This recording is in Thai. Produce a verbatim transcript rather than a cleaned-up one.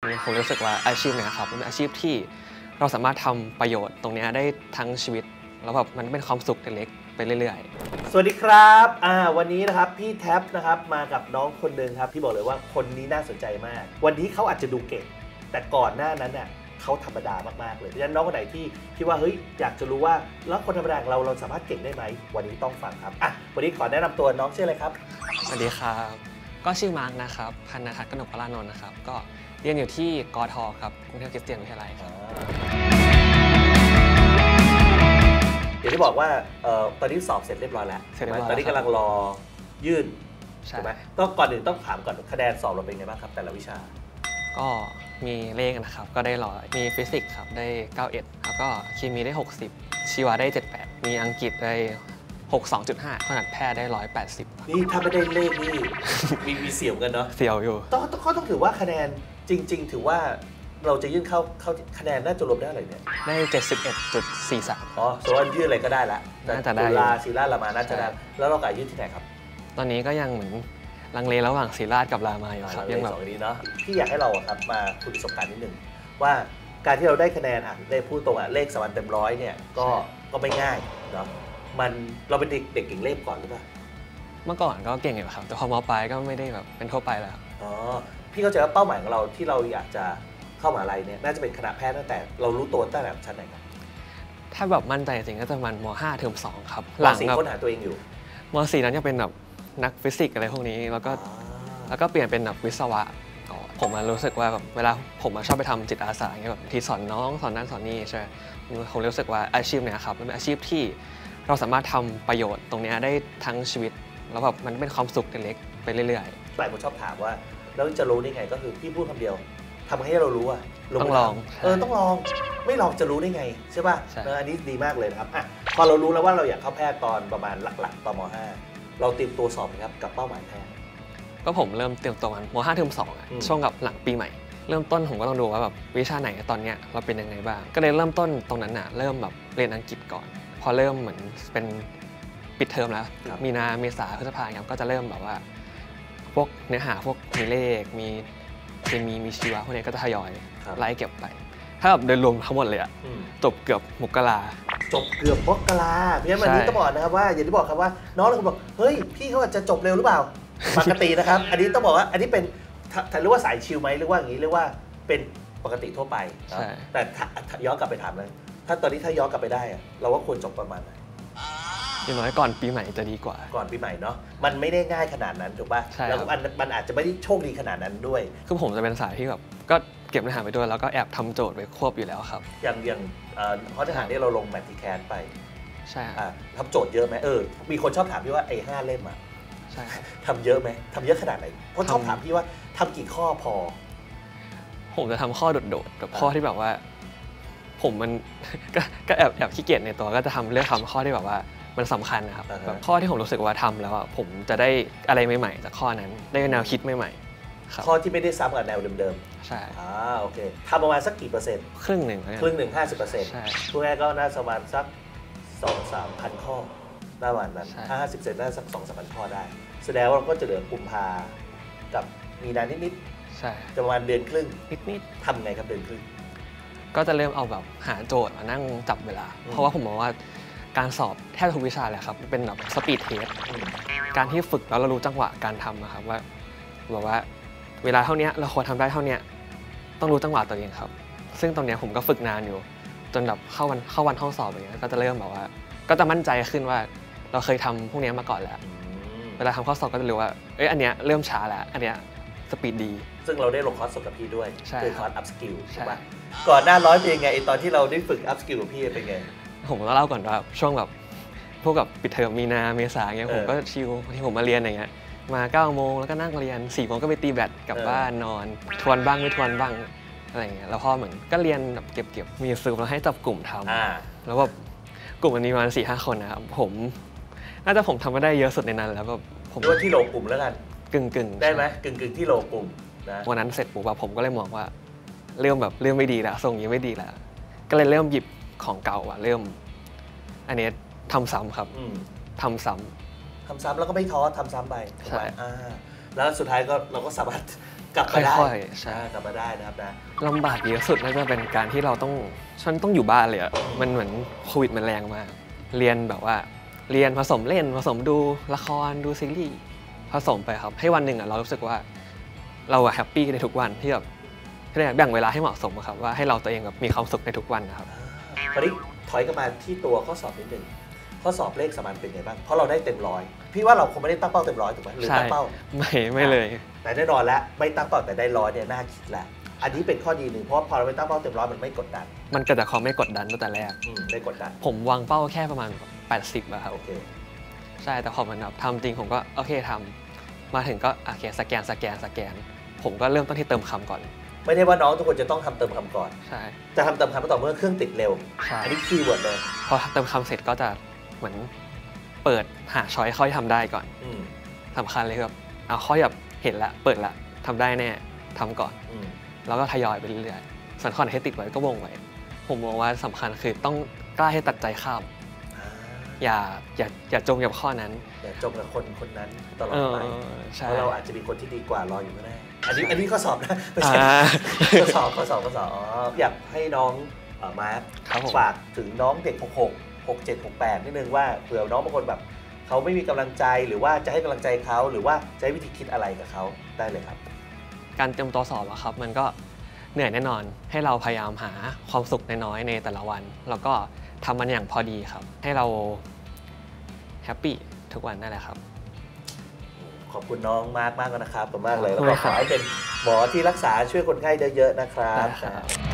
ผมรู้สึกว่าอาชีพเนี่ยครับเป็นอาชีพที่เราสามารถทำประโยชน์ตรงนี้ได้ทั้งชีวิตแล้วแบบมันเป็นความสุขเล็กๆไปเรื่อยๆสวัสดีครับอ่าวันนี้นะครับพี่แท็บนะครับมากับน้องคนหนึ่งครับที่บอกเลยว่าคนนี้น่าสนใจมากวันนี้เขาอาจจะดูเก่งแต่ก่อนหน้านั้นน่ะเขาธรรมดามากๆเลยเพราะฉะนั้นน้องคนไหนที่คิดว่าเฮ้ยอยากจะรู้ว่าแล้วคนธรรมดาเราเราสามารถเก่งได้ไหมวันนี้ต้องฟังครับอ่ะวันนี้ขอแนะนำตัวน้องชื่ออะไรครับสวัสดีครับก็ชื่อมาร์กนะครับพันณทัศน์กนกพลานนท์นะครับก็เรียนอยู่ที่กทครับกรุงเทพคริสเตียนวิทยาลัยครับอย่างที่บอกว่าตอนนี้สอบเสร็จเรียบร้อยแล้วตอนนี้กำลังรอยื่นใช่ไหมต้องก่อนอื่นต้องถามก่อนคะแนนสอบเราเป็นไงบ้างครับแต่ละวิชาก็มีเลขนะครับก็ได้ร้อยมีฟิสิกส์ครับได้เก้าสิบเอ็ดแล้วก็เคมีได้หกสิบชีวะได้เจ็ดสิบแปดมีอังกฤษได้หกสิบสองจุดห้า ขนาดแพทย์ได้หนึ่งร้อยแปดสิบนี่ถ้าไม่ได้เลขนี่มีมีเสี่ยวกันเนาะเสี่ยวอยู่ต้องต้องต้องถือว่าคะแนนจริงๆถือว่าเราจะยื่นเข้าเข้าคะแนนน่าจะรวมได้อะไรเนี่ยได้ เจ็ดสิบเอ็ดจุดสี่สามอ๋อสมมติยื่นอะไรก็ได้ละน่าจะได้จุฬาศิริราชรามาน่าจะได้แล้วเรากะยื่นที่ไหนครับตอนนี้ก็ยังเหมือนลังเลระหว่างศิริราชกับรามาอยู่ครับยังแบบนี้เนาะพี่อยากให้เราครับมาคุยประสบการณ์นิดนึงว่าการที่เราได้คะแนนอ่ะเลขพูดตรงอ่ะเลขสวรรค์เต็มร้อยเนี่ยก็ก็ไม่ง่ายเนาะมันเราเป็นเด็กเด็กเก่งเลขก่อนหรือเปล่าเมื่อก่อนก็เก่งอยู่ครับแต่พอม.ปลายก็ไม่ได้แบบเป็นทั่วไปแล้วอ๋อพี่เข้าใจว่าเป้าหมายของเราที่เราอยากจะเข้ามหาลัยเนี่ยน่าจะเป็นคณะแพทย์ตั้งแต่เรารู้ตัวตั้งแต่ชั้นไหนครับถ้าแบบมั่นใจจริงก็จะมันม.ห้าเทอมสองครับหลังสี่ค้นหาตัวเองอยู่ม.สี่นั้นจะเป็นแบบนักฟิสิกส์อะไรพวกนี้แล้วก็แล้วก็เปลี่ยนเป็นแบบวิศวะก่อนผมรู้สึกว่าแบบเวลาผมชอบไปทำจิตอาสาอย่างเงี้ยแบบที่สอนน้องสอนนั่นสอนนี่ใช่ไหมผมรู้สึกว่าอาชีพเนี่ยครับเป็นอาชีพที่เราสามารถทำประโยชน์ตรงนี้ได้ทั้งชีวิตแล้วแบบมันเป็นความสุขเล็กๆไปเรื่อยๆหลายคนชอบถามว่าแล้วจะรู้ได้ไงก็คือพี่พูดคำเดียวทำให้เรารู้อะต้องลองเออต้องลองไม่ลองจะรู้ได้ไงใช่ป่ะอันนี้ดีมากเลยนะครับอ่ะพอเรารู้แล้วว่าเราอยากเข้าแพทย์ตอนประมาณหลักๆตอนม.ห้าเราเตรียมตัวสอบครับกับเป้าหมายแพทย์ก็ผมเริ่มเตรียมตัวมันม.ห้าเทอมสองอ่ะช่วงกับหลังปีใหม่เริ่มต้นผมก็ต้องดูว่าแบบวิชาไหนตอนเนี้ยเราเป็นยังไงบ้างก็เลยเริ่มต้นตรงนั้นอ่ะเริ่มแบบเรียนอังกฤษก่อนพอเริ่มเหมือนเป็นปิดเทอมแล้วมีนาเมษาพฤษภาคมก็จะเริ่มแบบว่าพวกเนื้อหาพวกมีเลขมีเคมีมีชีวะพวกนี้ก็จะทยอยไล่เก็บไปถ้าแบบโดยรวมทั้งหมดเลยอ่ะจบเกือบมกราจบเกือบมกราเพราะฉะนั้นวันนี้ต้องบอกนะครับว่าอย่างที่บอกครับว่าน้องเราบอกเฮ้ยพี่เขาอาจจะจบเร็วหรือเปล่าปกตินะครับอันนี้ต้องบอกว่าอันนี้เป็นเรียกว่าสายชิลไหมหรือว่าอย่างนี้เรียกว่าเป็นปกติทั่วไปแต่ย้อนกลับไปถามเลยถ้าตอนนี้ถ้าย้อนกลับไปได้เราว่าควรจบประมาณไหนอย่างน้อยก่อนปีใหม่จะดีกว่าก่อนปีใหม่เนาะมันไม่ได้ง่ายขนาดนั้นถูกป่ะแล้วมันมันอาจจะไม่ได้โชคดีขนาดนั้นด้วยคือผมจะเป็นสายที่แบบก็เก็บเนื้อหาไปด้วยแล้วก็แอบทำโจทย์ไปควบอยู่แล้วครับอย่างอย่างเพราะทหารที่เราลงแมททีแคสไปใช่ทำโจทย์เยอะไหมเออมีคนชอบถามพี่ว่าไอ้ห้าเล่มอ่ะใช่ทำเยอะไหมทำเยอะขนาดไหนเพราะชอบถามพี่ว่าทำกี่ข้อพอผมจะทำข้อโดดๆแบบข้อที่แบบว่าผมมันก็แอบแอบขี้เกียจในตัวก็จะทำเลือกทำข้อที่แบบว่ามันสำคัญนะครับแบบข้อที่ผมรู้สึกว่าทำแล้วอ่ะผมจะได้อะไรใหม่ๆจากข้อนั้นได้แนวคิดใหม่ๆข้อที่ไม่ได้ซ้ำกับแนวเดิมๆใช่อ่าโอเคทำประมาณสักกี่เปอร์เซ็นต์ครึ่งหนึ่งครึ่งหนึ่งห้าสิบเปอร์เซ็นต์ทุกแง่ก็น่าประมาณสักสองสามพันข้อประมาณนั้นถ้าห้าสิบเปอร์เซ็นต์น่าสักสองสามพันข้อได้แสดงว่าเราก็จะเหลือกุมภากับมีนานิดๆใช่จะประมาณเดือนครึ่งนิดๆทำไงครับเดือนครึ่งก็จะเริ่มเอาแบบหาโจทย์มานั่งจับเวลาเพราะว่าผมมองว่าการสอบแทบทุกวิชาเลยครับเป็นแบบสปีดเทสการที่ฝึกแล้วเรารู้จังหวะการทำนะครับว่าแบบว่าเวลาเท่านี้เราควรทำได้เท่านี้ต้องรู้จังหวะตัวเองครับซึ่งตรงนี้ผมก็ฝึกนานอยู่จนแบบเข้าวันเข้าวันห้องสอบอย่างเงี้ยก็จะเริ่มแบบว่าก็จะมั่นใจขึ้นว่าเราเคยทำพวกนี้มาก่อนแล้วเวลาทำข้อสอบก็จะรู้ว่าเอ้ยอันเนี้ยเริ่มช้าแล้วอันเนี้ยสปีดดีซึ่งเราได้ลงคอร์สกับพี่ด้วยคือคอร์สอัพสกิลใช่ป่ะก่อนหน้าร้อยเป็นไงตอนที่เราได้ฝึกอัพสกิลกับพี่เป็นไงผมก็เล่าก่อนว่าช่วงแบบพวกกับปิดเทอมมีนาเมษาเงี้ยผมก็ชิลที่ผมมาเรียนอย่างเงี้ยมาเก้าโมงแล้วก็นั่งเรียนสี่โมงก็ไปตีแบดกลับบ้านนอนทวนบ้างไม่ทวนบ้างอะไรเงี้ยแล้วพอเหมือนก็เรียนแบบเก็บๆมีซูมแล้วให้จับกลุ่มทำแล้วแบบกลุ่มมันมีประมาณสี่ห้าคนนะครับผมน่าจะผมทำมาได้เยอะสุดในนั้นแล้วแบบผมว่าที่โลกลุ่มแล้วกันกึ่งกึ่งได้ไหมกึ่งกึ่งที่โลกลุ่มนะวันนั้นเสร็จปุ๊บแบบผมก็เลยมองว่าเริ่มแบบเริ่มไม่ดีแล้วทรงนี้ไม่ดีแล้วก็เลยเริ่มหยิบของเก่าอะเริ่มอันนี้ทำซ้ำครับทำซ้ำทำซ้ำแล้วก็ไม่ท้อทำซ้ำไปใช่แล้วสุดท้ายก็เราก็สามารถกลับมาได้ค่อยๆใช่กลับมาได้นะครับนะลำบากเยอะสุดน่าจะเป็นการที่เราต้องฉันต้องอยู่บ้านเลยอะมันเหมือนโควิดมันแรงมากเรียนแบบว่าเรียนผสมเล่นผสมดูละครดูซีรีส์ผสมไปครับให้วันหนึ่งอะเรารู้สึกว่าเราแฮปปี้ในทุกวันที่แบบที่แบ่งเวลาให้เหมาะสมครับว่าให้เราตัวเองแบบมีความสุขในทุกวันนะครับคราวนี้ถอยกลับมาที่ตัวข้อสอบนิดนึงข้อสอบเลขสมานเป็นไงบ้างเพราะเราได้เต็มร้อยพี่ว่าเราคงไม่ได้ตั้งเป้าเต็มร้อยถูกไหมหรือตั้งเป้าไม่ไม่เลยแต่แน่นอนแล้วไม่ตั้งเป้าแต่ได้ร้อยเนี่ยน่าคิดแล้วอันนี้เป็นข้อดีหนึ่งเพราะพอเราไม่ตั้งเป้าเต็มร้อยมันไม่กดดันมันเกิดจากความไม่กดดันตั้งแต่แรกไม่กดดันผมวางเป้าแค่ประมาณแปดสิบอะครับโอเคใช่แต่พอมันแบบทำจริงผมก็โอเคทำมาถึงก็โอเคสแกนสแกนสแกนผมก็เริ่มต้นที่เติมคำก่อนไม่ได้ว่าน้องทุกคนจะต้องทำเติมคำก่อนใช่จะทำเติมคำต่อเมื่อเครื่องติดเร็วอันนี้คีย์เวิร์ดเลยพอเติมคำเสร็จก็จะเหมือนเปิดหาช้อยค่อยทำได้ก่อนสำคัญเลยครับเอาค่อยแบบเห็นละเปิดละทำได้แน่ทำก่อนแล้วก็ทยอยไปเรื่อยๆส่วนข้อไหนให้ติดไว้ก็วงไว้ผมมองว่าสำคัญคือต้องกล้าให้ตัดใจข้ามอย่าอย่าอย่าจมกับข้อนั้นอย่าจมกับคนคนนั้นตลอดไปเพราะเราอาจจะมีคนที่ดีกว่ารออยู่ก็ได้อันนี้อันนี้ข้อสอบนะไม่ใช่ข้อสอบข้อสอบข้อสอบอยากให้น้องมาร์คฝากถึงน้องเด็กหกหก หกเจ็ด หกแปดนิดนึงว่าเผื่อน้องบางคนแบบเขาไม่มีกำลังใจหรือว่าจะให้กำลังใจเขาหรือว่าจะให้วิธีคิดอะไรกับเขาได้เลยครับการเตรียมตัวสอบอะครับมันก็เหนื่อยแน่นอนให้เราพยายามหาความสุขน้อยๆในแต่ละวันแล้วก็ทำมันอย่างพอดีครับให้เราแฮปปี้ทุกวันนั่นแหละครับขอบคุณน้องมากมากนะครับขอบคุณมากเลยแล้วก็ขอให้เป็นหมอที่รักษาช่วยคนไข้เยอะๆนะครับ